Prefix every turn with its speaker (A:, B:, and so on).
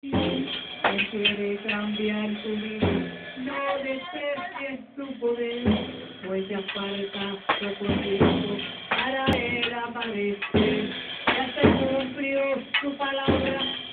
A: Él quiere cambiar tu vida, no desprecies tu poder, pues ya falta poco tiempo para él aparecer. Ya se cumplió su palabra.